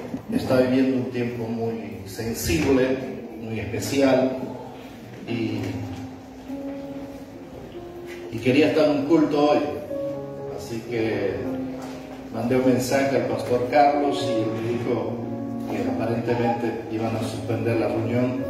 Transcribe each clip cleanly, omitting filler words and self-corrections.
está viviendo un tiempo muy sensible, muy especial, y quería estar en un culto hoy, así que mandé un mensaje al pastor Carlos y me dijo que aparentemente iban a suspender la reunión.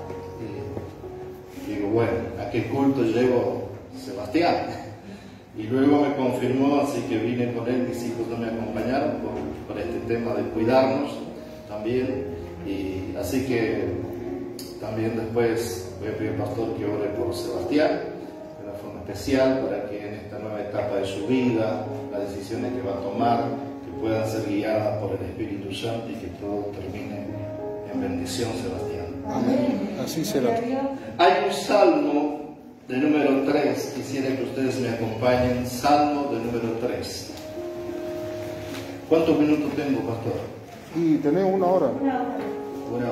Y digo, bueno, ¿a qué culto llevo Sebastián? Y luego me confirmó, así que vine con él, mis hijos no me acompañaron por este tema de cuidarnos también, y así que también después voy a pedir al pastor que ore por Sebastián de una forma especial, para que en esta nueva etapa de su vida, las decisiones que va a tomar, que puedan ser guiadas por el Espíritu Santo y que todo termine en bendición, Sebastián. Amén. Así será. Hay un salmo de número 3, quisiera que ustedes me acompañen, salmo de número 3. ¿Cuántos minutos tengo, pastor? Y tenés 1 hora. 1 hora.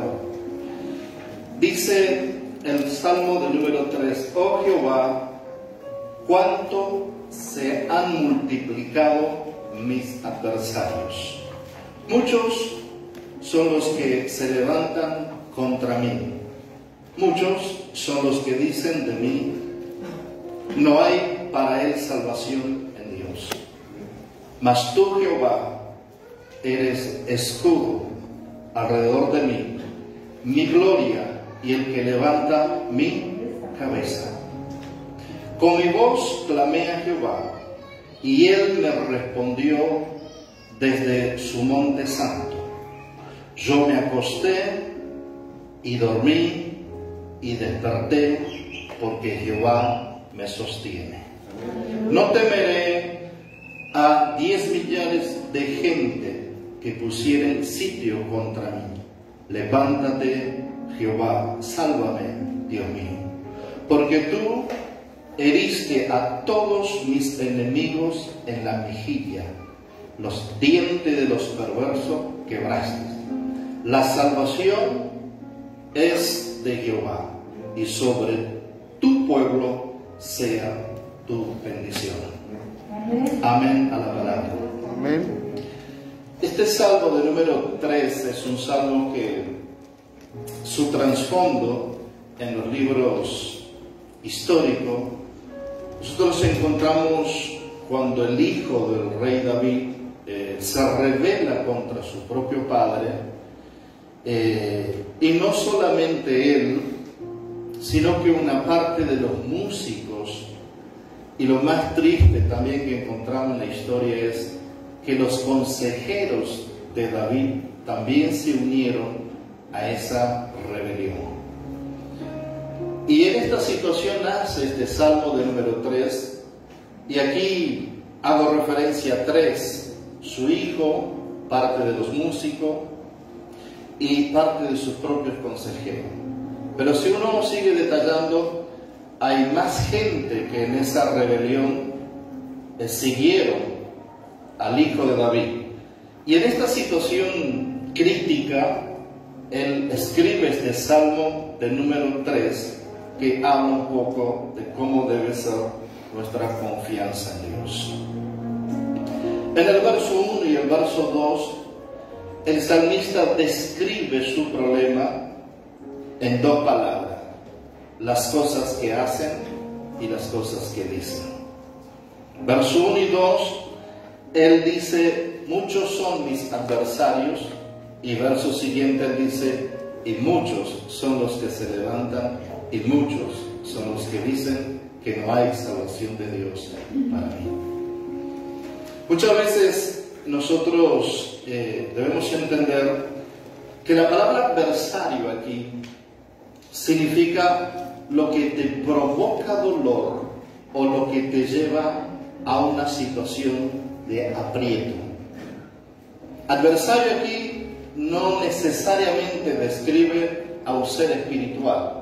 Dice el salmo de número 3, oh Jehová, cuánto se han multiplicado mis adversarios. Muchos son los que se levantan contra mí. Muchos son los que dicen de mí, no hay para él salvación en Dios. Mas tú, Jehová, eres escudo alrededor de mí, mi gloria y el que levanta mi cabeza. Con mi voz clamé a Jehová, y él me respondió desde su monte santo. Yo me acosté y dormí y desperté, porque Jehová me sostiene. No temeré a 10 millares de gente que pusieren sitio contra mí. Levántate, Jehová, sálvame, Dios mío, porque tú heriste a todos mis enemigos en la mejilla, los dientes de los perversos quebraste. La salvación es de Jehová, y sobre tu pueblo sea tu bendición. Amén a la palabra. Amén. Este salmo de número 3 es un salmo que su trasfondo en los libros históricos, nosotros encontramos cuando el hijo del rey David se rebela contra su propio padre, y no solamente él, sino que una parte de los músicos, y lo más triste también que encontramos en la historia es que los consejeros de David también se unieron a esa rebelión. Y en esta situación nace este salmo de número 3, y aquí hago referencia a 3, su hijo, parte de los músicos y parte de sus propios consejeros. Pero si uno sigue detallando, hay más gente que en esa rebelión siguieron al hijo de David. Y en esta situación crítica, él escribe este salmo de número 3, que habla un poco de cómo debe ser nuestra confianza en Dios. En el verso 1 y el verso 2, el salmista describe su problema en 2 palabras: las cosas que hacen y las cosas que dicen. Verso 1 y 2, él dice, muchos son mis adversarios, y verso siguiente él dice, y muchos son los que se levantan, y muchos son los que dicen que no hay salvación de Dios para mí. Muchas veces nosotros debemos entender que la palabra adversario aquí significa lo que te provoca dolor o lo que te lleva a una situación de aprieto. Adversario aquí no necesariamente describe a un ser espiritual,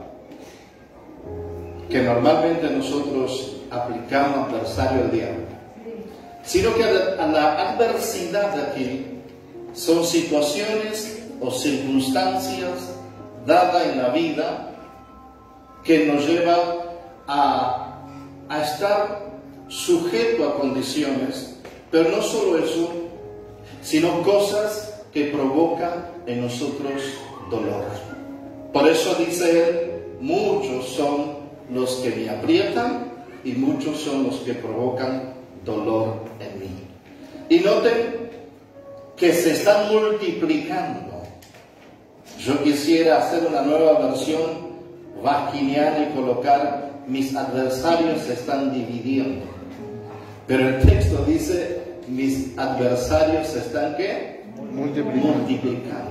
que normalmente nosotros aplicamos adversario al diablo, sino que a la adversidad aquí son situaciones o circunstancias dadas en la vida que nos lleva a estar sujeto a condiciones, pero no solo eso, sino cosas que provoca en nosotros dolor. Por eso dice él, muchos son los que me aprietan y muchos son los que provocan dolor en mí. Y noten que se están multiplicando. Yo quisiera hacer una nueva versión vasquiniana y colocar, mis adversarios se están dividiendo. Pero el texto dice, mis adversarios se están, ¿qué? Multiplicando.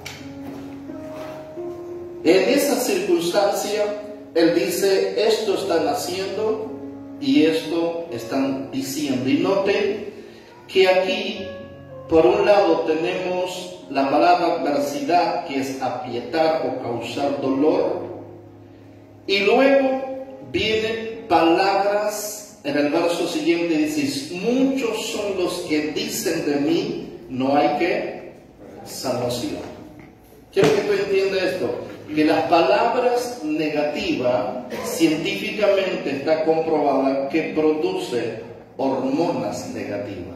En esa circunstancia, él dice, esto están haciendo y esto están diciendo. Y noten que aquí, por un lado, tenemos la palabra adversidad, que es aprietar o causar dolor. Y luego vienen palabras, en el verso siguiente dice, muchos son los que dicen de mí, no hay que salvación. Quiero que tú entiendas esto, que las palabras negativas, científicamente está comprobada que produce hormonas negativas.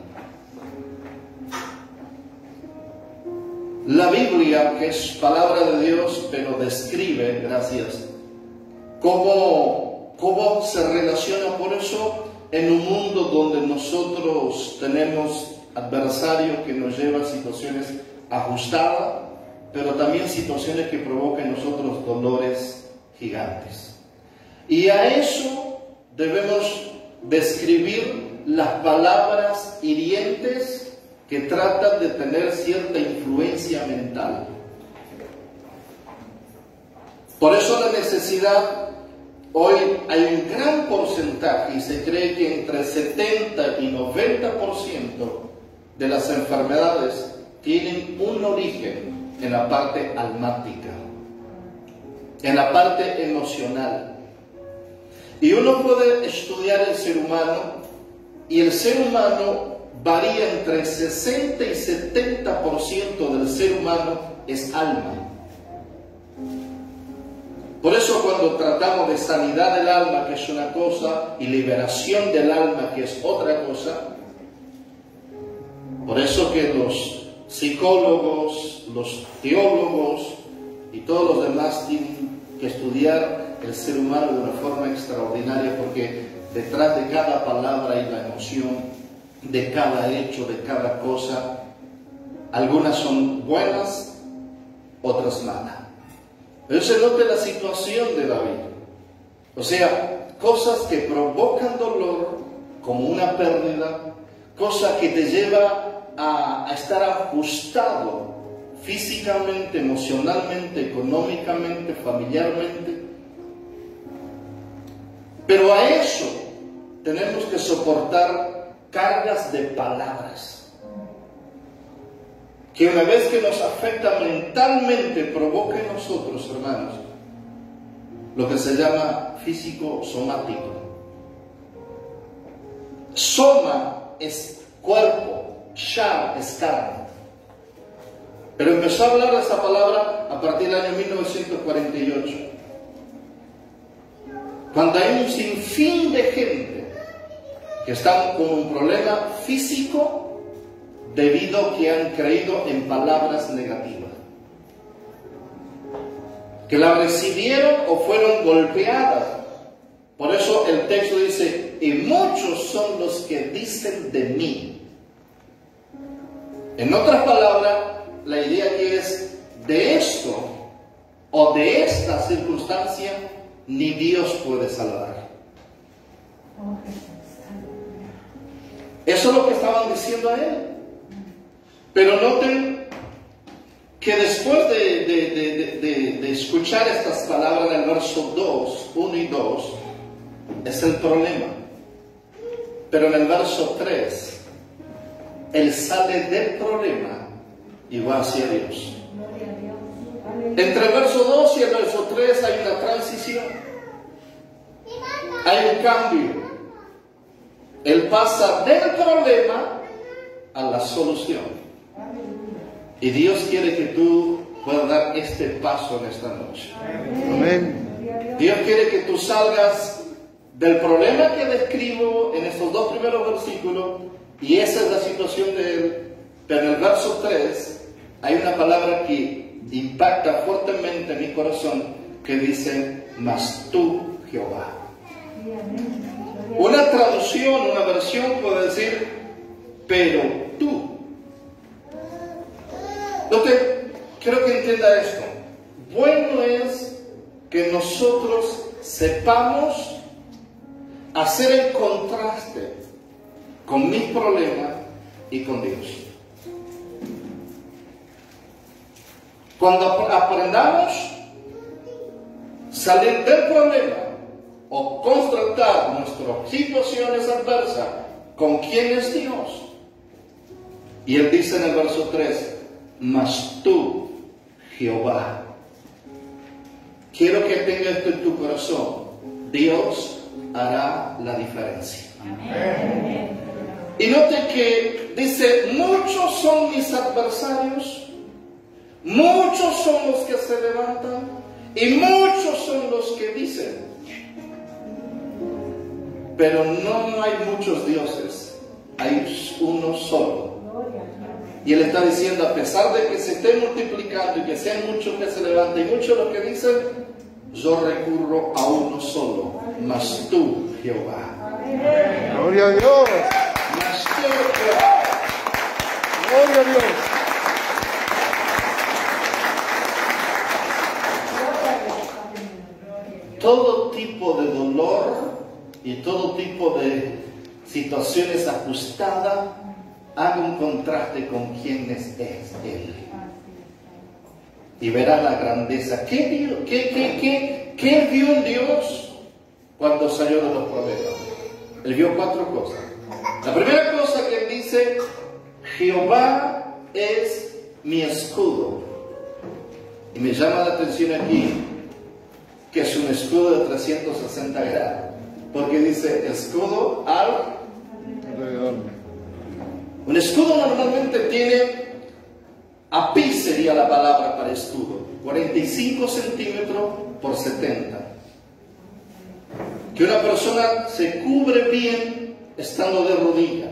La Biblia, que es palabra de Dios, pero describe, gracias, cómo se relaciona. Por eso, en un mundo donde nosotros tenemos adversarios que nos llevan a situaciones ajustadas, pero también situaciones que provocan en nosotros dolores gigantes. Y a eso debemos describir las palabras hirientes que tratan de tener cierta influencia mental. Por eso la necesidad, hoy hay un gran porcentaje, y se cree que entre 70 y 90% de las enfermedades tienen un origen en la parte almática, en la parte emocional. Y uno puede estudiar el ser humano, y el ser humano varía entre 60 y 70% del ser humano es alma. Por eso cuando tratamos de sanidad del alma, que es una cosa, y liberación del alma, que es otra cosa, por eso que los psicólogos, los teólogos y todos los demás tienen que estudiar el ser humano de una forma extraordinaria, porque detrás de cada palabra hay la emoción, de cada hecho, de cada cosa. Algunas son buenas, otras malas. Pero se nota la situación de David. O sea, cosas que provocan dolor, como una pérdida, cosas que te lleva a estar ajustado físicamente, emocionalmente, económicamente, familiarmente. Pero a eso tenemos que soportar cargas de palabras, que una vez que nos afecta mentalmente, provoca en nosotros, hermanos, lo que se llama físico-somático. Soma es cuerpo, shar es carne. Pero empezó a hablar de esa palabra a partir del año 1948, cuando hay un sinfín de gente que están con un problema físico debido a que han creído en palabras negativas, que la recibieron o fueron golpeadas. Por eso el texto dice, y muchos son los que dicen de mí. En otras palabras, la idea que es de esto o de esta circunstancia, ni Dios puede salvar. Eso es lo que estaban diciendo a él. Pero noten que después de escuchar estas palabras en el verso 2, 1 y 2, es el problema. Pero en el verso 3, él sale del problema y va hacia Dios. Entre el verso 2 y el verso 3 hay una transición. Hay un cambio. Él pasa del problema a la solución. Y Dios quiere que tú puedas dar este paso en esta noche. Amén. Dios quiere que tú salgas del problema que describo en estos dos primeros versículos, y esa es la situación de él. Pero en el verso 3, hay una palabra que impacta fuertemente mi corazón que dice, mas tú, Jehová. Una traducción, una versión puede decir, pero tú. Entonces, quiero que entienda esto. Bueno es que nosotros sepamos hacer el contraste con mis problemas y con Dios. Cuando aprendamos salir del problema o contrastar nuestras situaciones adversas con quién es Dios. Y Él dice en el verso 3, mas tú, Jehová. Quiero que tengas esto en tu corazón. Dios hará la diferencia. Amén. Y note que dice, muchos son mis adversarios, muchos son los que se levantan y muchos son los que dicen. Pero no hay muchos dioses, hay uno solo. Y Él está diciendo, a pesar de que se esté multiplicando y que sean muchos que se levanten y muchos los que dicen, yo recurro a uno solo, mas tú, Jehová. Gloria a Dios. Mas tú, Jehová. Gloria a Dios. Todo tipo de dolor y todo tipo de situaciones ajustadas, haga un contraste con quién es Él. Y verá la grandeza. ¿Qué vio en Dios cuando salió de los problemas? Él vio 4 cosas. La primera cosa que Él dice, Jehová es mi escudo. Y me llama la atención aquí que es un escudo de 360 grados. Porque dice escudo alrededor. Un escudo normalmente tiene, API sería la palabra para escudo, 45 centímetros por 70. Que una persona se cubre bien estando de rodilla.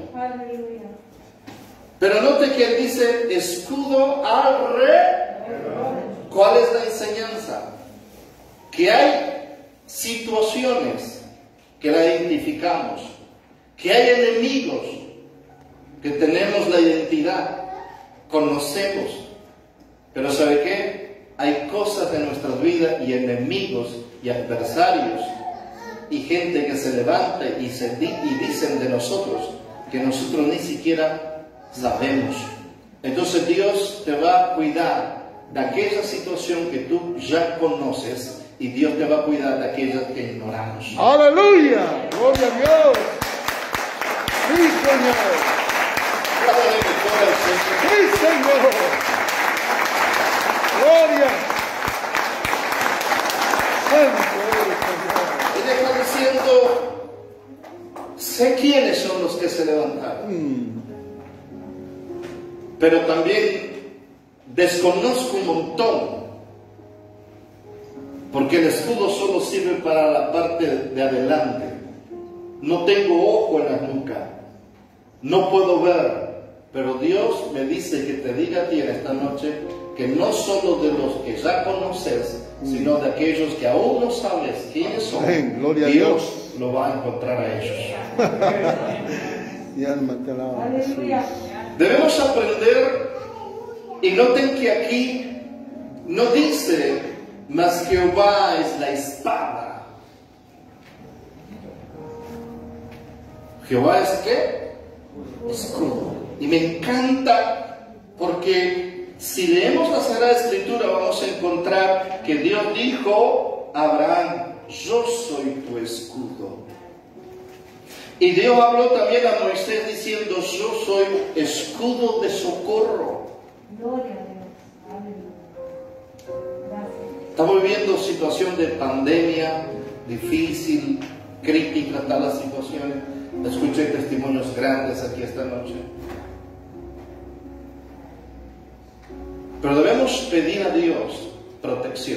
Pero note que Él dice escudo alrededor. ¿Cuál es la enseñanza? Que hay situaciones que la identificamos, que hay enemigos, que tenemos la identidad, conocemos, pero ¿sabe qué? Hay cosas de nuestras vidas y enemigos y adversarios y gente que se levanta y dicen de nosotros que nosotros ni siquiera sabemos. Entonces Dios te va a cuidar de aquella situación que tú ya conoces y Dios te va a cuidar de aquellas que ignoramos. ¡Aleluya! ¡Gloria a Dios! ¡Sí, Señor! ¡Sí, Señor! ¡Gloria! ¡Santo eres, Señor! Él está diciendo, sé quiénes son los que se levantaron. Pero también desconozco un montón. Porque el escudo solo sirve para la parte de adelante. No tengo ojo en la nuca. No puedo ver. Pero Dios me dice que te diga a ti en esta noche que no solo de los que ya conoces, sino de aquellos que aún no sabes quiénes son. Amén. Gloria a Dios lo va a encontrar a ellos. Mi alma te alaba, Jesús. Debemos aprender, y noten que aquí no dice, mas Jehová es la espada. ¿Jehová es qué? Escudo. Y me encanta porque si leemos la Sagrada Escritura vamos a encontrar que Dios dijo a Abraham, yo soy tu escudo. Y Dios habló también a Moisés diciendo, yo soy escudo de socorro. Estamos viviendo situación de pandemia, difícil, crítica, están las situaciones. Escuché testimonios grandes aquí esta noche. Pero debemos pedir a Dios protección.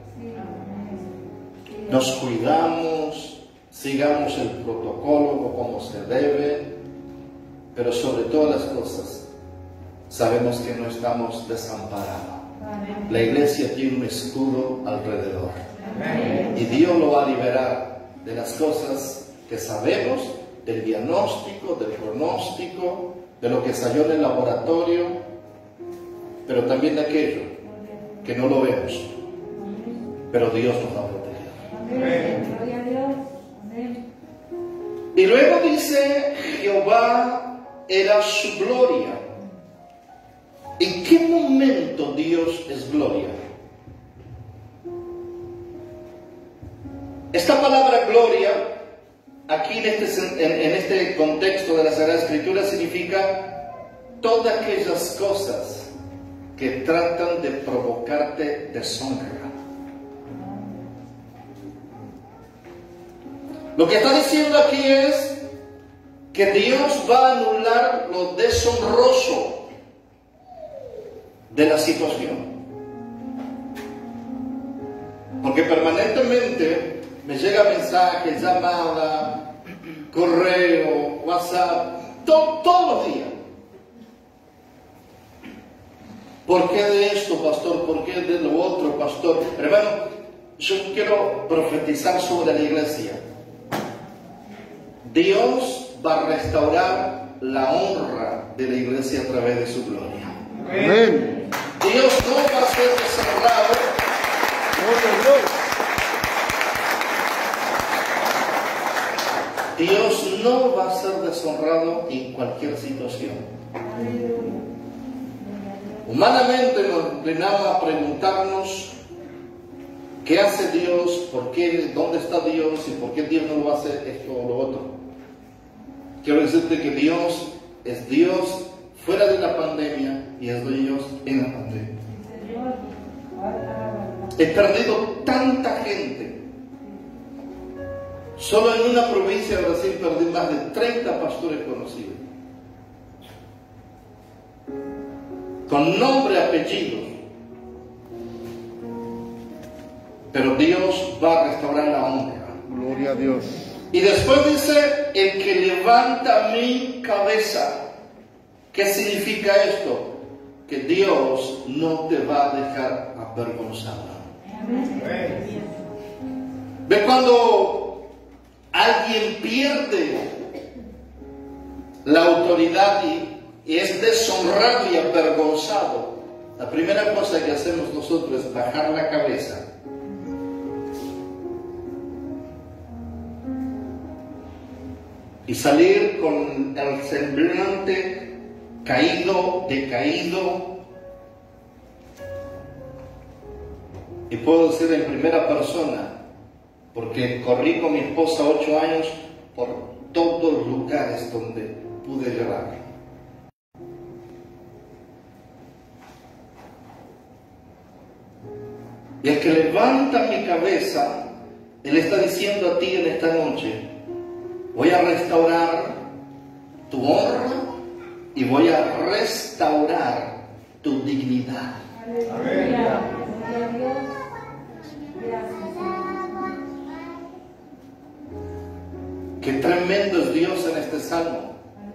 Nos cuidamos, sigamos el protocolo como se debe, pero sobre todas las cosas, sabemos que no estamos desamparados. La iglesia tiene un escudo alrededor. Y Dios lo va a liberar de las cosas que sabemos, del diagnóstico, del pronóstico, de lo que salió en el laboratorio, pero también de aquello que no lo vemos. Pero Dios nos va a proteger. Gloria a Dios. Amén. Y luego dice, Jehová era su gloria. ¿En qué momento Dios es gloria? Esta palabra gloria, aquí en este contexto de la Sagrada Escritura, significa todas aquellas cosas que tratan de provocarte deshonra. Lo que está diciendo aquí es que Dios va a anular lo deshonroso de la situación. Porque permanentemente me llega mensaje, llamada, correo, WhatsApp, todos los días. ¿Por qué de esto, pastor? ¿Por qué de lo otro, pastor? Hermano, yo quiero profetizar sobre la iglesia. Dios va a restaurar la honra de la iglesia a través de su gloria. Amén. Dios no va a ser deshonrado. Dios no va a ser deshonrado en cualquier situación. Humanamente nos inclinamos a preguntarnos qué hace Dios, por qué, dónde está Dios y por qué Dios no lo hace esto o lo otro. Quiero decirte que Dios es Dios fuera de la pandemia y es Dios en la pandemia. He perdido tanta gente. Solo en una provincia de Brasil perdí más de 30 pastores conocidos. Con nombre, apellidos. Pero Dios va a restaurar la honra. Gloria a Dios. Y después dice, el que levanta mi cabeza. ¿Qué significa esto? Que Dios no te va a dejar avergonzado. ¿Ve cuando alguien pierde la autoridad y es deshonrado y avergonzado? La primera cosa que hacemos nosotros es bajar la cabeza. Y salir con el semblante caído, decaído. Y puedo decir en primera persona, porque corrí con mi esposa 8 años por todos los lugares donde pude llegar. Y el que levanta mi cabeza, Él está diciendo a ti en esta noche, voy a restaurar tu honra y voy a restaurar tu dignidad. Amén. Qué tremendo es Dios en este salmo.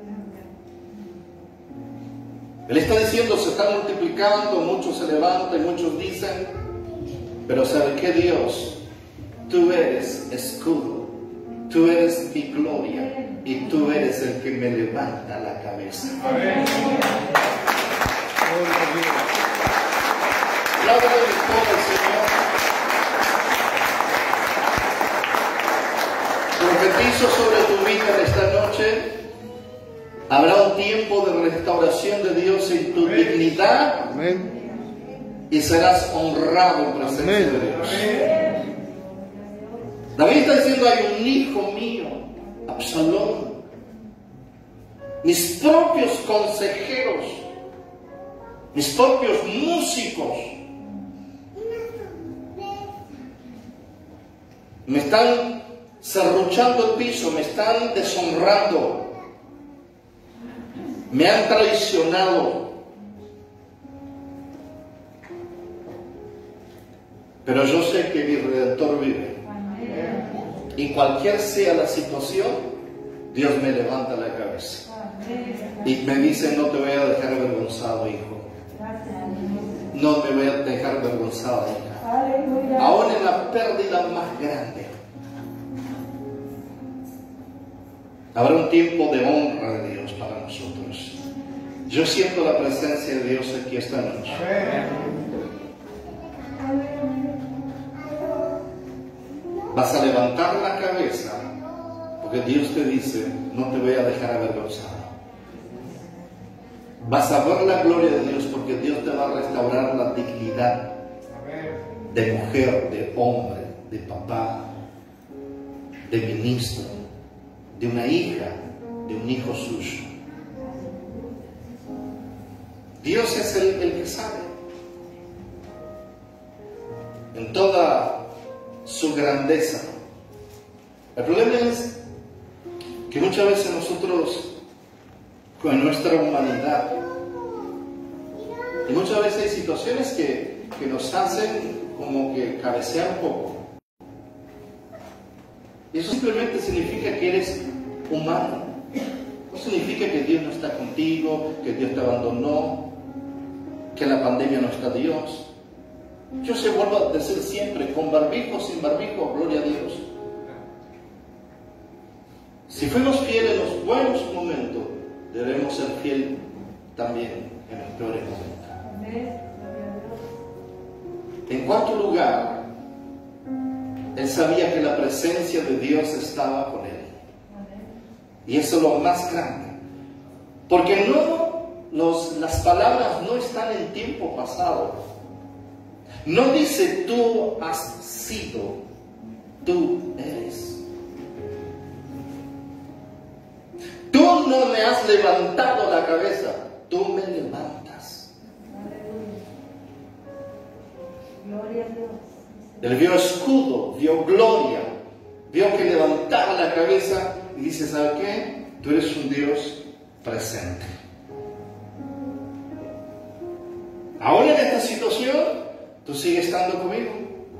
Él está diciendo, se está multiplicando, muchos se levantan y muchos dicen, pero ¿sabe qué, Dios? Tú eres escudo, tú eres mi gloria y tú eres el que me levanta la cabeza. Amén. Palabra de todo el Señor. Profetizo sobre tu vida en esta noche. Habrá un tiempo de restauración de Dios en tu dignidad. Amén. Y serás honrado en presencia de Dios. David está diciendo, hay un hijo mío, Absalón. Mis propios consejeros, mis propios músicos, me están serruchando el piso, me están deshonrando, me han traicionado. Pero yo sé que mi Redentor vive. Y cualquier sea la situación, Dios me levanta la cabeza. Y me dice, no te voy a dejar avergonzado, hijo. No me voy a dejar avergonzada, hija. Aún en la pérdida más grande, habrá un tiempo de honra de Dios para nosotros. Yo siento la presencia de Dios aquí esta noche. Vas a levantar la cabeza porque Dios te dice, no te voy a dejar avergonzado. Vas a ver la gloria de Dios porque Dios te va a restaurar la dignidad de mujer, de hombre, de papá, de ministro, de una hija, de un hijo suyo. Dios es el que sabe. En toda su grandeza. El problema es que muchas veces nosotros, con nuestra humanidad, y muchas veces hay situaciones que nos hacen como que cabecear un poco. Y eso simplemente significa que eres humano. No significa que Dios no está contigo, que Dios te abandonó, que en la pandemia no está Dios. Yo se vuelvo a decir siempre, con barbijo, sin barbijo, gloria a Dios. Si fuimos fieles en los buenos momentos, debemos ser fieles también en los peores momentos. En cuarto lugar, él sabía que la presencia de Dios estaba con él. Y eso es lo más grande. Porque las palabras no están en tiempo pasado. No dice tú has sido, tú eres. Tú no me has levantado la cabeza, tú me levantas. Gloria a Dios. Él vio escudo, vio gloria, vio que levantaba la cabeza y dice, ¿sabe qué? Tú eres un Dios presente. Ahora en esta situación, tú sigues estando conmigo.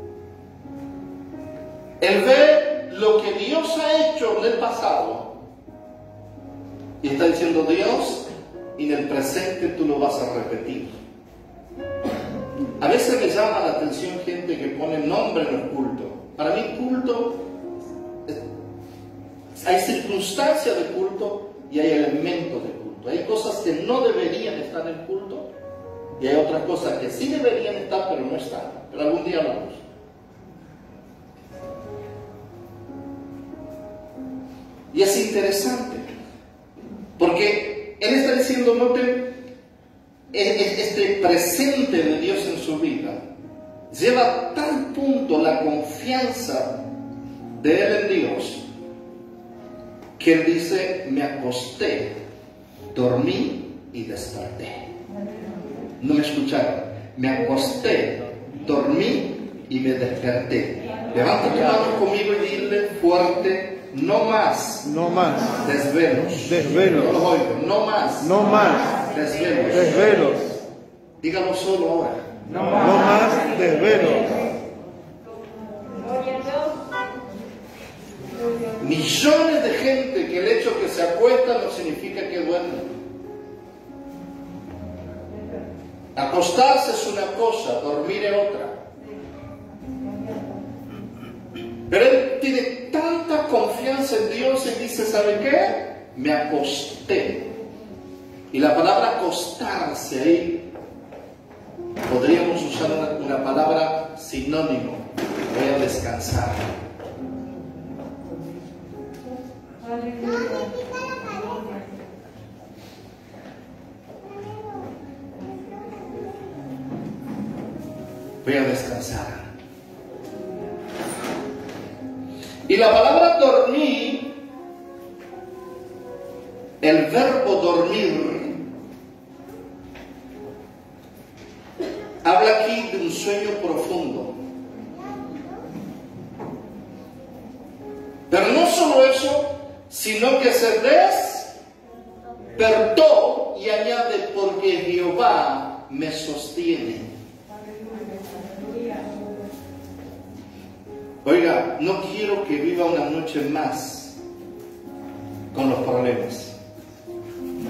Él ve lo que Dios ha hecho en el pasado y está diciendo, Dios, y en el presente tú lo vas a repetir. A veces me llama la atención gente que pone nombre en el culto. Para mí culto, hay circunstancias de culto y hay elementos de culto. Hay cosas que no deberían estar en el culto y hay otras cosas que sí deberían estar pero no están. Pero algún día hablamos. Y es interesante porque él está diciendo, noten, este presente de Dios en su vida lleva a tal punto la confianza de él en Dios que él dice, me acosté, dormí y desperté. No me escucharon. Me acosté, dormí y me desperté. Levanta tu mano conmigo y dile fuerte, no más. No más. Desvelos. Desvelos. No los oigo. No más. No más. Desvelos. Desvelos. Dígalo solo ahora. No más desvelos. Gloria a Dios. Millones de gente que el hecho que se acuesta no significa que duerme. Acostarse es una cosa, dormir es otra. Pero él tiene tanta confianza en Dios y dice, ¿sabe qué? Me acosté. Y la palabra acostarse ahí, podríamos usar una palabra sinónimo. Voy a descansar. Aleluya. Voy a descansar. Y la palabra dormir, el verbo dormir, habla aquí de un sueño profundo. Pero no solo eso, sino que se despertó y añade, porque Jehová me sostiene. Oiga, no quiero que viva una noche más con los problemas.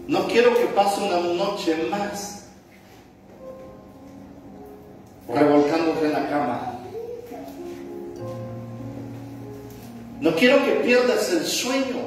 No quiero que pase una noche más revolcándote en la cama. No quiero que pierdas el sueño.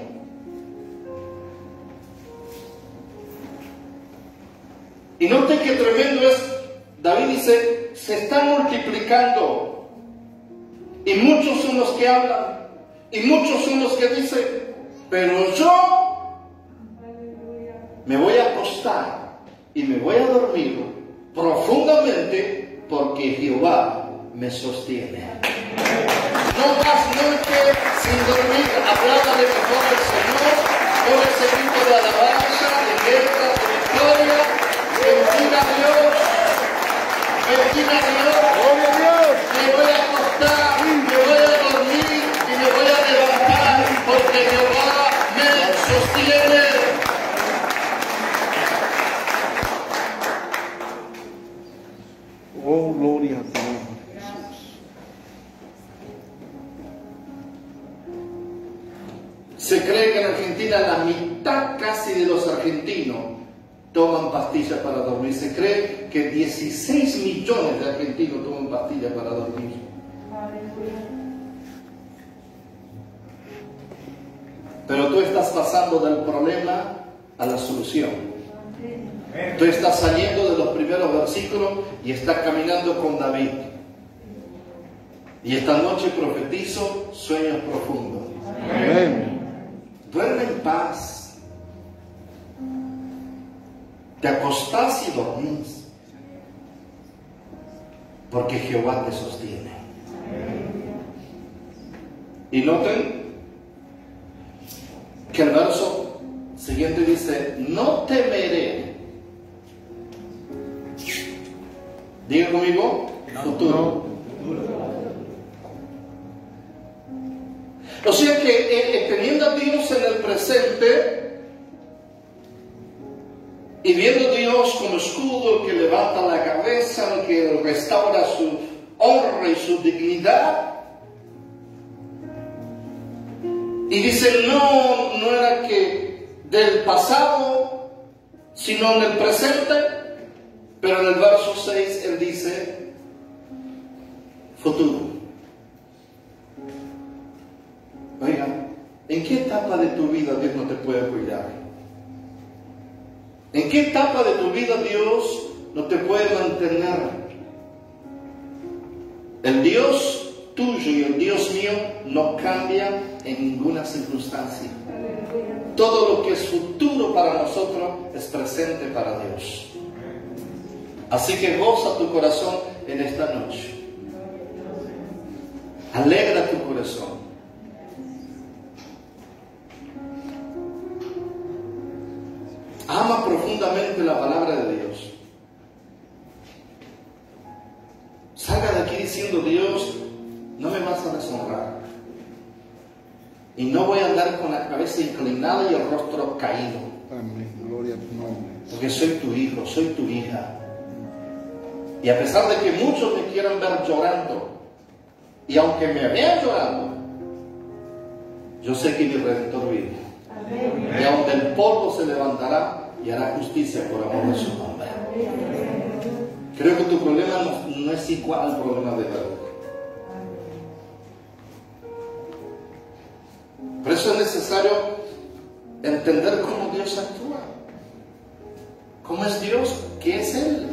Y note que tremendo es, David dice, se están multiplicando. Y muchos son los que hablan. Y muchos son los que dicen, pero yo me voy a acostar y me voy a dormir profundamente porque Jehová me sostiene. No más noche sin dormir, hablaba de mejor el Señor, con ese grito de alabanza, de guerra, de victoria. Bendiga a Dios, bendiga a Dios. ¡Gloria a Dios! Me voy a acostar, me voy a dormir y me voy a levantar porque Jehová me sostiene. ¡Oh, gloria a Dios! Se cree que en Argentina la mitad casi de los argentinos toman pastillas para dormir. Se cree que 16 millones de argentinos toman pastillas para dormir. Pero tú estás pasando del problema a la solución. Tú estás saliendo de los primeros versículos y estás caminando con David. Y esta noche profetizo sueños profundos. Amén. Duerme en paz. Te acostás y dormís. Porque Jehová te sostiene. Y noten que el verso siguiente dice, no temeré. Diga conmigo, futuro. O sea que teniendo a Dios en el presente y viendo a Dios como escudo que levanta la cabeza, que restaura su honra y su dignidad, y dice, no era que del pasado, sino en el presente, pero en el verso 6 él dice, futuro. Oiga, ¿en qué etapa de tu vida Dios no te puede cuidar? ¿En qué etapa de tu vida Dios no te puede mantener? El Dios tuyo y el Dios mío no cambian en ninguna circunstancia. Todo lo que es futuro para nosotros es presente para Dios. Así que goza tu corazón en esta noche. Alegra tu corazón. Ama profundamente la palabra de Dios. Salga de aquí diciendo, Dios, no me vas a deshonrar. Y no voy a andar con la cabeza inclinada y el rostro caído. Amén. Gloria a tu nombre. Porque soy tu hijo, soy tu hija. Y a pesar de que muchos me quieran ver llorando, y aunque me vean llorando, yo sé que mi Redentor vive. Amén. Y aun del polvo se levantará y hará justicia por amor de su nombre. Creo que tu problema no es igual al problema de David. Por eso es necesario entender cómo Dios actúa. ¿Cómo es Dios? ¿Qué es Él?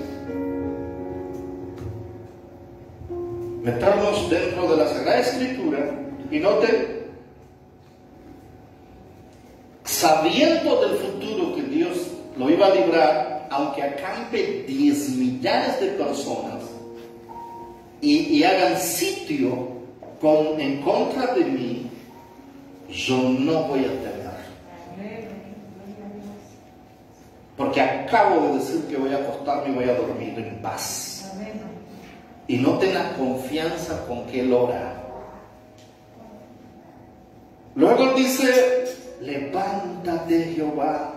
Meternos dentro de la Sagrada Escritura y note, sabiendo del futuro que Dios lo iba a librar, aunque acampe 10 millares de personas y hagan sitio en contra de mí, yo no voy a temer. Porque acabo de decir que voy a acostarme y voy a dormir en paz. Y no tengas confianza con que Él ora. Luego dice, levántate, Jehová.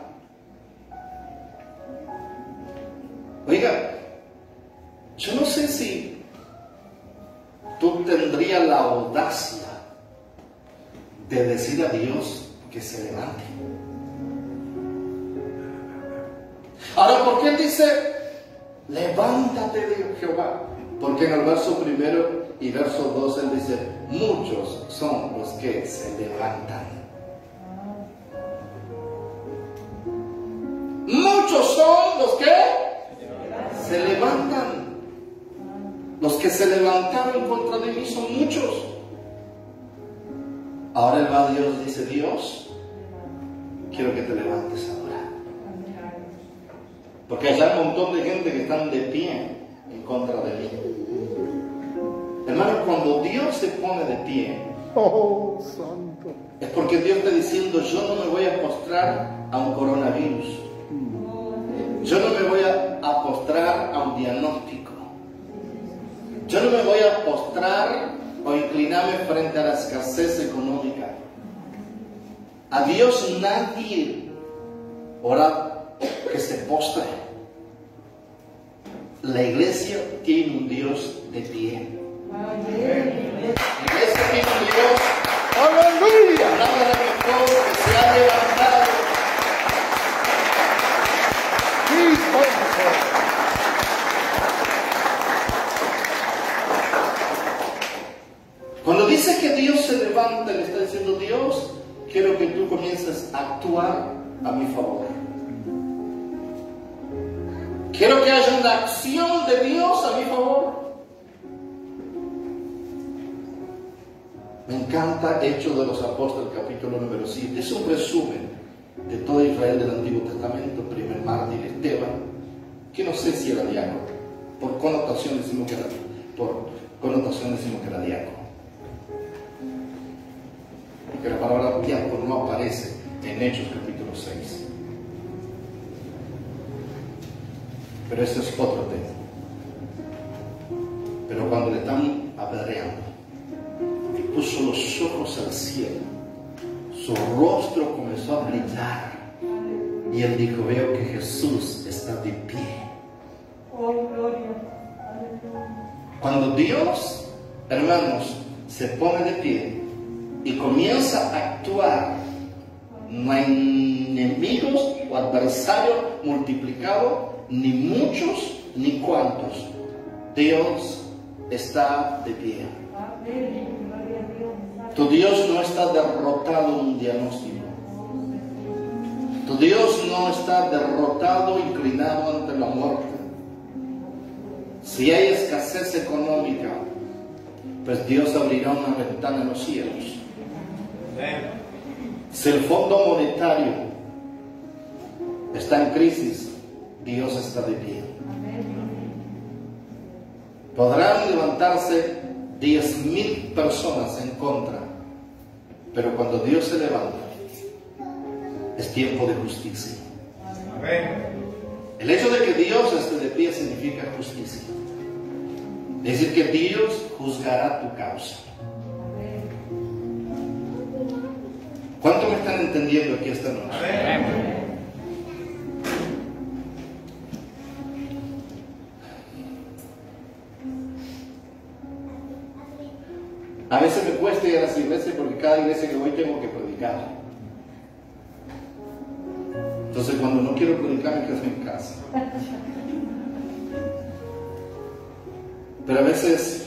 Oiga, yo no sé si tú tendrías la audacia de decir a Dios que se levante. Ahora, ¿por qué dice levántate de Jehová? Porque en el verso 1 y verso 2 él dice, muchos son los que se levantan. Muchos son los que se levantan. Los que se levantaron contra de mí son muchos. Ahora el va Dios, dice, Dios, quiero que te levantes ahora. Porque hay un montón de gente que están de pie en contra de mí. Hermano, cuando Dios se pone de pie, Oh, santo. es porque Dios está diciendo, yo no me voy a postrar a un coronavirus. Yo no me voy a postrar a un diagnóstico. Yo no me voy a postrar o inclinarme frente a la escasez económica. A Dios nadie ora que se postre. La iglesia tiene un Dios de pie. La iglesia tiene un Dios, ¡Aleluya! hablando de mejor, que se ha levantado. Sí, Señor. Cuando dice que Dios se levanta, le está diciendo, Dios, quiero que tú comiences a actuar a mi favor. Quiero que haya una acción de Dios a mi favor. Me encanta Hechos de los Apóstoles, capítulo número 7. Es un resumen de todo Israel del Antiguo Testamento, primer mártir Esteban, que no sé si era diácono. Por connotación decimos que era diácono. Porque la palabra diácono no aparece en Hechos capítulo 6. Pero ese es otro tema. Pero cuando le están apedreando, puso los ojos al cielo, su rostro comenzó a brillar, y él dijo, veo que Jesús está de pie. Cuando Dios, hermanos, se pone de pie y comienza a actuar, no hay enemigos o adversarios multiplicados, ni muchos ni cuantos. Dios está de pie. Tu Dios no está derrotado en un diagnóstico. Tu Dios no está derrotado, inclinado ante la muerte. Si hay escasez económica, pues Dios abrirá una ventana en los cielos. Si el fondo monetario está en crisis, Dios está de pie. Podrán levantarse 10,000 personas en contra, pero cuando Dios se levanta, es tiempo de justicia. El hecho de que Dios esté de pie significa justicia. Es decir, que Dios juzgará tu causa. ¿Cuánto me están entendiendo aquí esta noche? A veces me cuesta ir a las iglesias porque cada iglesia que voy tengo que predicar. Entonces cuando no quiero predicar me quedo en casa. Pero a veces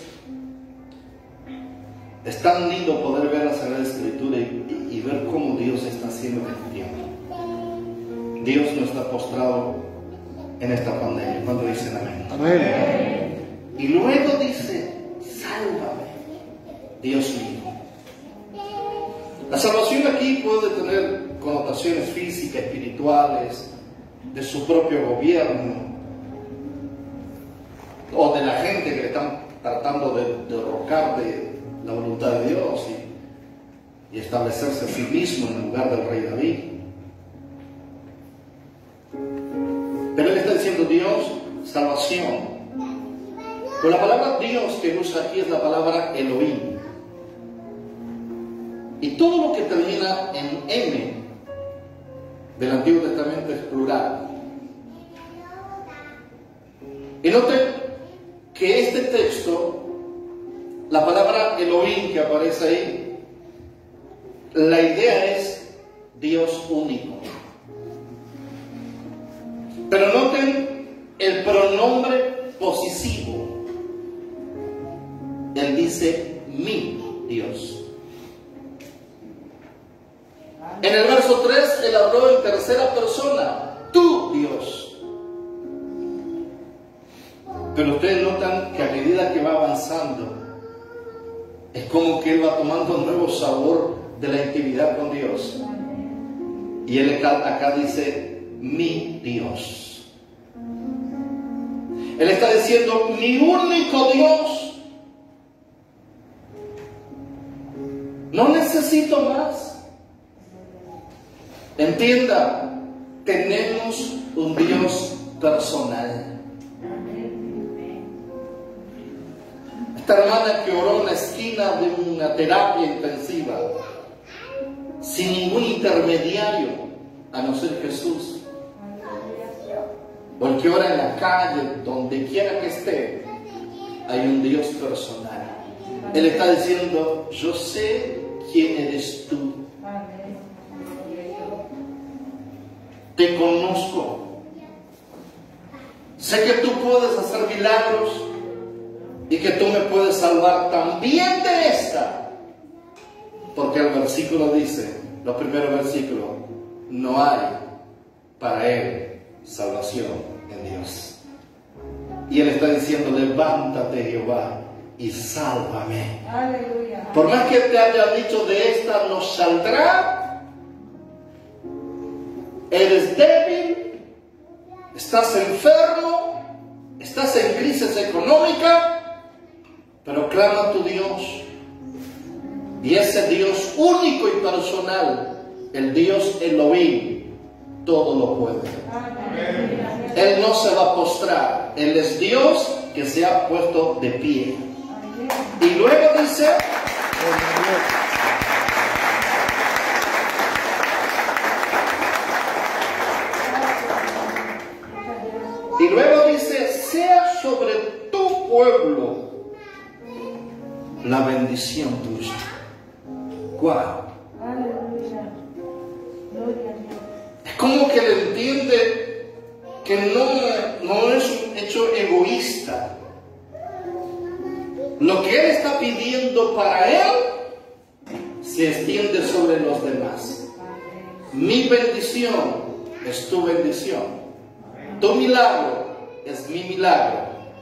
es tan lindo poder ver la Sagrada Escritura y ver cómo Dios está haciendo en este tiempo. Dios no está postrado en esta pandemia. Cuando dicen amén. Amén. Y luego dice, sálvame, Dios mío. La salvación aquí puede tener connotaciones físicas, espirituales, de su propio gobierno, o de la gente que le están tratando de derrocar de la voluntad de Dios y establecerse a sí mismo en el lugar del rey David. Pero él está diciendo Dios, salvación. Pero la palabra Dios que usa aquí es la palabra Elohim. Y todo lo que termina en M del Antiguo Testamento es plural. Y noten que este texto, la palabra Elohim que aparece ahí, la idea es Dios único. Pero noten el pronombre posesivo. Él dice mi Dios. En el verso 3 él habló en tercera persona, tu Dios. Pero ustedes notan que a medida que va avanzando, es como que él va tomando un nuevo sabor de la intimidad con Dios. Y él acá dice, mi Dios. Él está diciendo, mi único Dios. No necesito más. Entienda, tenemos un Dios personal. Esta hermana que oró en la esquina de una terapia intensiva, sin ningún intermediario, a no ser Jesús. O el que ora en la calle, donde quiera que esté, hay un Dios personal. Él está diciendo, yo sé quién eres tú. Te conozco. Sé que tú puedes hacer milagros y que tú me puedes salvar también de esta. Porque el versículo dice, los primeros versículos, no hay para él salvación en Dios. Y él está diciendo, levántate Jehová y sálvame. Aleluya. Por más que te haya dicho de esta no saldrá, eres débil, estás enfermo, estás en crisis económica, pero clama a tu Dios. Y ese Dios único y personal, el Dios Elohim, todo lo puede. Él no se va a postrar. Él es Dios que se ha puesto de pie. Y luego dice, sea sobre tu pueblo la bendición tuya. ¿Cuál? Aleluya. Gloria a Dios. Es como que él entiende que no es un hecho egoísta. Lo que él está pidiendo para él se extiende sobre los demás. Mi bendición es tu bendición. Tu milagro es mi milagro.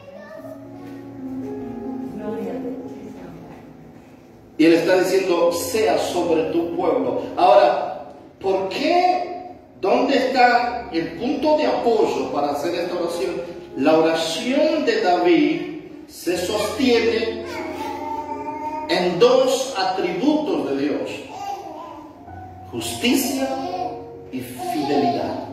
Gloria a Dios. Y él está diciendo, sea sobre tu pueblo. Ahora, ¿por qué? ¿Dónde está el punto de apoyo para hacer esta oración? La oración de David se sostiene en dos atributos de Dios: justicia y fidelidad.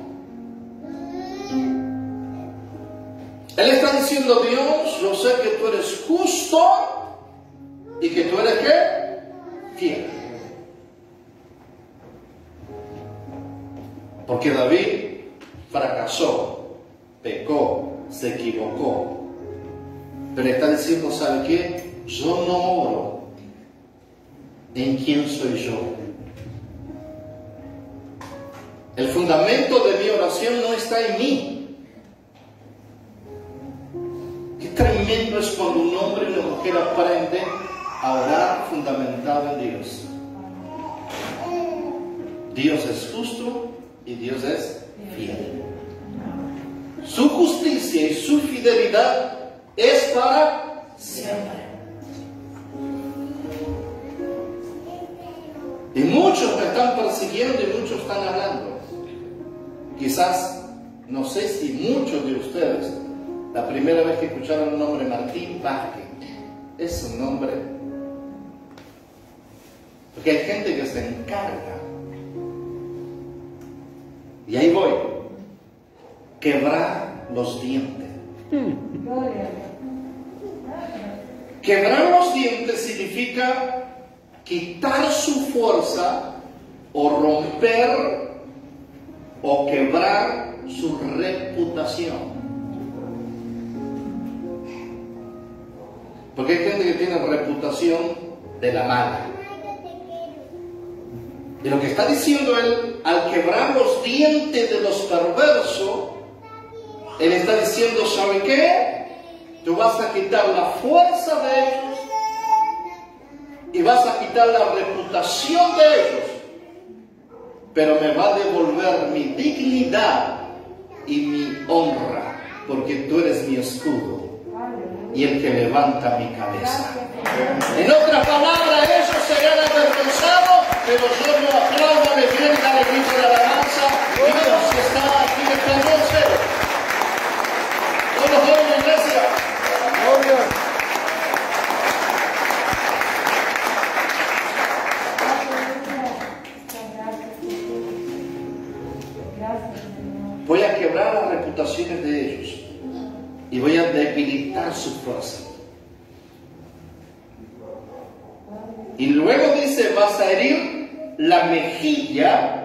Él está diciendo, Dios, yo sé que tú eres justo y que tú eres ¿qué? Fiel. Porque David fracasó, pecó, se equivocó. Pero está diciendo, ¿sabe qué? Yo no oro en quién soy yo. El fundamento de mi oración no está en mí. Qué tremendo es cuando un hombre y una mujer aprenden a orar fundamentado en Dios. Dios es justo y Dios es fiel. Su justicia y su fidelidad es para siempre. Y muchos me están persiguiendo y muchos están hablando. Quizás, no sé si muchos de ustedes, la primera vez que escucharon el nombre Martín Vázquez, es un nombre. Porque hay gente que se encarga. Y ahí voy. Quebrar los dientes. Gloria a Dios. Quebrar los dientes significa quitar su fuerza o romper o quebrar su reputación. Porque hay gente que tiene reputación de la mala. Y lo que está diciendo él, al quebrar los dientes de los perversos, Él está diciendo, ¿sabe qué? Tú vas a quitar la fuerza de ellos y vas a quitar la reputación de ellos, pero me va a devolver mi dignidad y mi honra, porque tú eres mi escudo y el que levanta mi cabeza. En otras palabras, ellos serán avergonzados, pero yo lo aplaudo de bien y dale grito de alabanza. Dios está aquí esta noche. Todos hoy en la iglesia. Gloria. Voy a quebrar las reputaciones de ellos y voy a debilitar su fuerza. Y luego dice, vas a herir la mejilla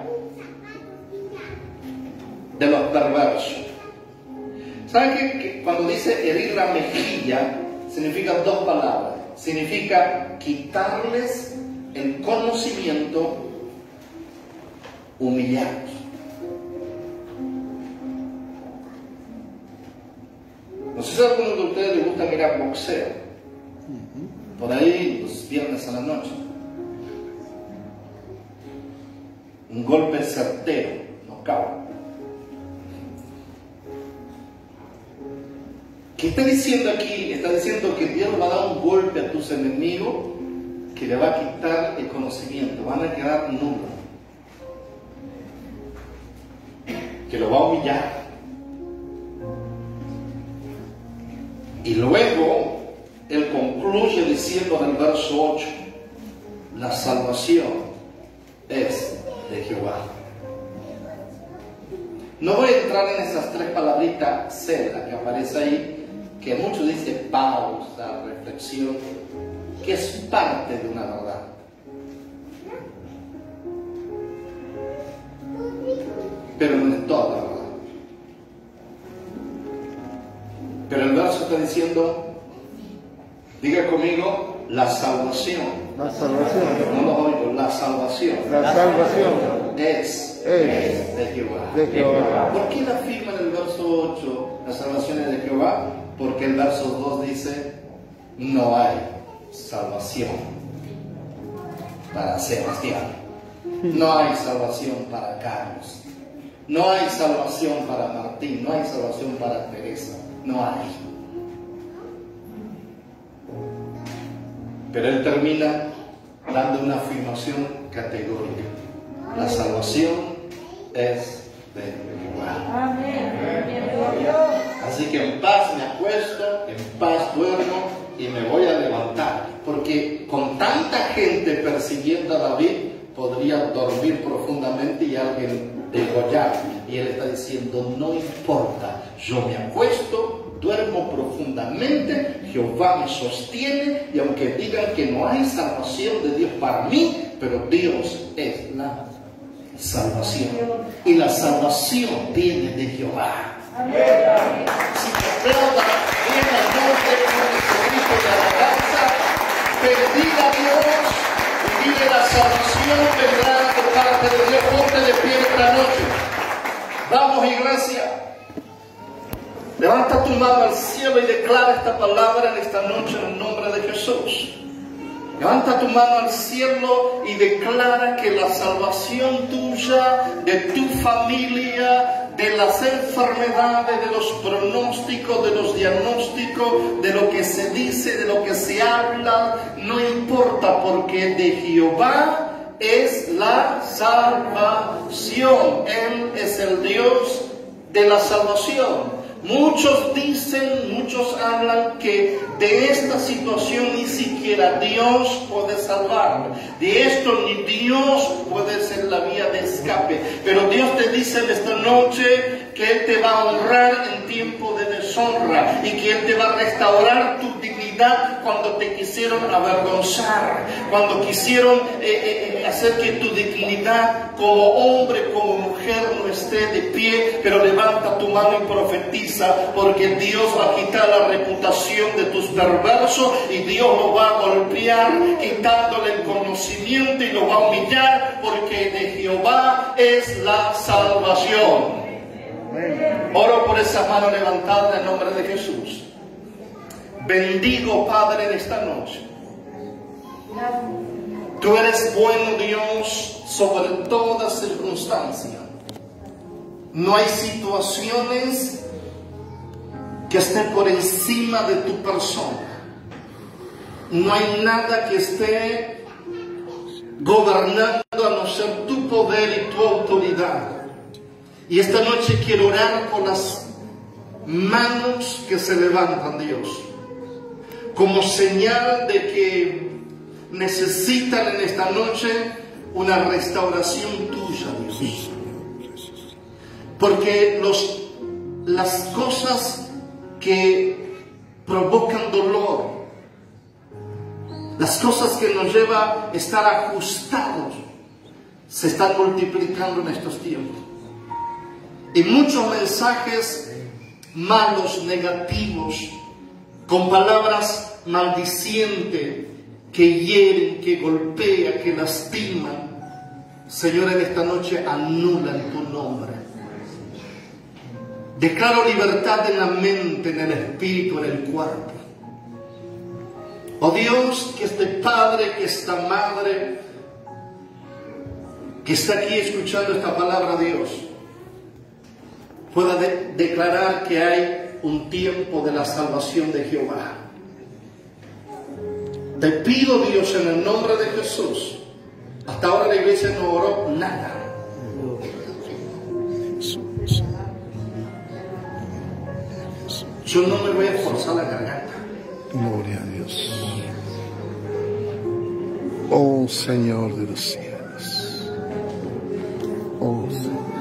de los perversos. ¿Saben que cuando dice herir la mejilla, significa dos palabras? Significa quitarles el conocimiento, humillarlos. No sé si a algunos de ustedes les gusta mirar boxeo. Por ahí los viernes a la noche. Un golpe certero, knockout. ¿Qué está diciendo aquí? Está diciendo que Dios va a dar un golpe a tus enemigos que le va a quitar el conocimiento, van a quedar nulos, que lo va a humillar. Y luego él concluye diciendo en el verso 8, la salvación es de Jehová. No voy a entrar en esas tres palabritas celdas que aparece ahí, que muchos dicen pausa, reflexión, que es parte de una verdad. Pero no es toda la verdad. Pero el verso está diciendo, diga conmigo, la salvación. La salvación. No lo oigo, la salvación. La salvación Es de Jehová. de Jehová. ¿Por qué la afirma en el verso 8, la salvación es de Jehová? Porque el verso 2 dice, no hay salvación para Sebastián. No hay salvación para Carlos. No hay salvación para Martín. No hay salvación para Teresa. No hay. Pero él termina dando una afirmación categórica. La salvación es de Jehová. Así que en paz me acuesto, en paz duermo y me voy a levantar. Porque con tanta gente persiguiendo a David, podría dormir profundamente y alguien degollarme. Y él está diciendo, no importa, yo me acuesto, duermo profundamente, Jehová me sostiene, y aunque digan que no hay salvación de Dios para mí, pero Dios es la salvación. Y la salvación viene de Jehová. Si te aplaudan bien al nombre de Jesucristo de alabanza, bendiga a Dios y dile la salvación vendrá de parte de Dios. Ponte de pie esta noche. Vamos, iglesia. Levanta tu mano al cielo y declara esta palabra en esta noche en el nombre de Jesús. Levanta tu mano al cielo y declara que la salvación tuya, de tu familia, de las enfermedades, de los pronósticos, de los diagnósticos, de lo que se dice, de lo que se habla, no importa, porque de Jehová es la salvación. Él es el Dios de la salvación. Muchos dicen, muchos hablan que de esta situación ni siquiera Dios puede salvar. De esto ni Dios puede ser la vía de escape. Pero Dios te dice en esta noche que Él te va a honrar en tiempo de deshonra y que Él te va a restaurar tu dignidad cuando te quisieron avergonzar, cuando quisieron hacer que tu dignidad como hombre, como mujer no esté de pie. Pero levanta tu mano y profetiza, porque Dios va a quitar la reputación de tus perversos y Dios los va a golpear, quitándole el conocimiento y los va a humillar, porque de Jehová es la salvación. Oro por esa mano levantada en el nombre de Jesús. Bendigo, Padre, en esta noche. Tú eres bueno, Dios, sobre toda circunstancia. No hay situaciones que estén por encima de tu persona. No hay nada que esté gobernando a no ser tu poder y tu autoridad. Y esta noche quiero orar por las manos que se levantan, Dios, como señal de que necesitan en esta noche una restauración tuya, Dios. Porque las cosas que provocan dolor, las cosas que nos llevan a estar ajustados, se están multiplicando en estos tiempos. Y muchos mensajes malos, negativos, con palabras maldicientes, que hieren, que golpean, que lastiman, Señor, en esta noche anulan tu nombre. Declaro libertad en la mente, en el espíritu, en el cuerpo. Oh Dios, que este padre, que esta madre, que está aquí escuchando esta palabra, Dios, pueda declarar que hay un tiempo de la salvación de Jehová. Te pido, Dios, en el nombre de Jesús. Hasta ahora la iglesia no oró nada. Yo no me voy a forzar la garganta. Gloria a Dios. Oh Señor de los cielos. Oh Señor.